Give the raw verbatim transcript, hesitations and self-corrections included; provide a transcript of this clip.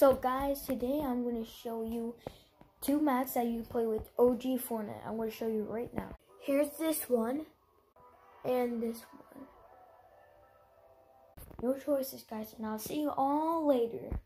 So guys, today I'm going to show you two maps that you can play with O G Fortnite. I'm going to show you right now. Here's this one and this one. Your choices, guys, and I'll see you all later.